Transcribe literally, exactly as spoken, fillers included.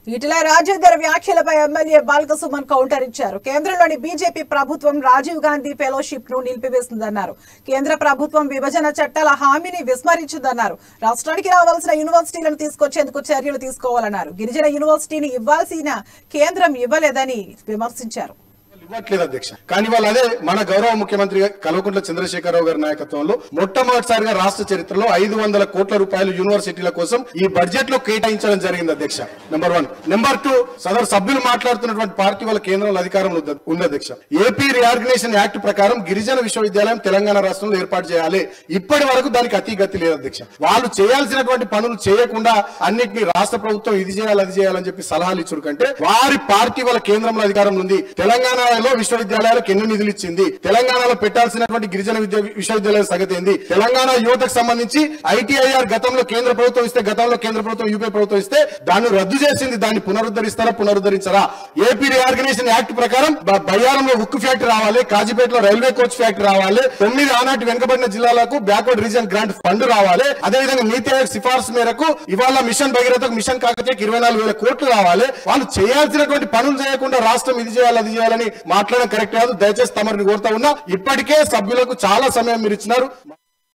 ఈటెల రాజేందర్ వ్యాఖ్యలపై MLA Balka Suman counter ఇచ్చారు. కేంద్రంలోని బీజేపీ ప్రభుత్వం రాజీవ్ గాంధీ ఫెలోషిప్ ను నిలిపివేస్తుందన్నారు. కేంద్ర ప్రభుత్వం విభజన చట్టాల హామీని విస్మరించిందన్నారు. రాష్ట్రానికి రావాల్సిన యూనివర్సిటీలను తీసుకొచ్చేందుకు చర్యలు తీసుకోవాలన్నారు. గిరిజన యూనివర్సిటీని ఇవ్వాల్సిన కేంద్రం ఇవ్వలేదని విమర్శించారు. ఇవ్వట్లేదు అధ్యక్ష. కానీ వాళ్ళు అదే మన గౌరవ ముఖ్యమంత్రి కల్వకుంట్ల చంద్రశేఖరరావు గారి నాయకత్వంలో మొట్టమొదటిసారిగా రాష్ట్ర చరిత్రలో ఐదు వందల కోట్ల రూపాయలు యూనివర్సిటీల కోసం ఈ బడ్జెట్ లో కేటాయించడం జరిగింది అధ్యక్ష. Number one. నెంబర్ టూ, సదరు సభ్యులు మాట్లాడుతున్నటువంటి పార్టీ వాళ్ళ కేంద్రంలో అధికారంలో ఉంది అధ్యక్ష. ఏపీ రీఆర్గనైజేషన్ యాక్ట్ ప్రకారం గిరిజన విశ్వవిద్యాలయం తెలంగాణ రాష్ట్రంలో ఏర్పాటు చేయాలి. ఇప్పటి వరకు దానికి అతి గతి లేదు అధ్యక్ష. వాళ్ళు చేయాల్సినటువంటి పనులు చేయకుండా అన్నింటినీ రాష్ట్ర ప్రభుత్వం ఇది చేయాలి అది చేయాలని చెప్పి సలహాలు ఇచ్చుడు కంటే వారి పార్టీ వాళ్ళ కేంద్రంలో అధికారంలో ఉంది. తెలంగాణ విశ్వవిద్యాలయాలకు ఎన్ని నిధులు ఇచ్చింది, తెలంగాణలో పెట్టాల్సినటువంటి గిరిజన విద్య విశ్వవిద్యాలయం సంగతి ఏంది, తెలంగాణ యువతకు సంబంధించి ఐటీఐఆర్ గతంలో కేంద్ర ప్రభుత్వం ఇస్తే గతంలో కేంద్ర ప్రభుత్వం యూపీ ప్రభుత్వం ఇస్తే దాన్ని రద్దు చేసింది. దాన్ని పునరుద్ధరిస్తారా పునరుద్ధరించారా? ఏపీ రీఆర్గనైజేషన్ యాక్ట్ ప్రకారం బయ్యారంలో ఉక్కు ఫ్యాక్టరీ రావాలి, కాజీపేటలో రైల్వే కోచ్ ఫ్యాక్టరీ రావాలి, తొమ్మిది ఆనాటి వెనుకబడిన జిల్లాలకు బ్యాక్వర్డ్ రీజన్ గ్రాంట్ ఫండ్ రావాలి. అదేవిధంగా నీతి ఆయోగ్ సిఫార్సు మేరకు ఇవాళ మిషన్ భగీరథకు మిషన్ కాకతీయకు ఇరవై నాలుగు వేల కోట్లు రావాలి. వాళ్ళు చేయాల్సినటువంటి పనులు చేయకుండా రాష్ట్రం ఇది చేయాలి అది చేయాలని మాట్లాడడం కరెక్ట్ కాదు. దయచేసి తమరిని కోరుతా ఉన్నా, ఇప్పటికే సభ్యులకు చాలా సమయం మీరు ఇచ్చినారు.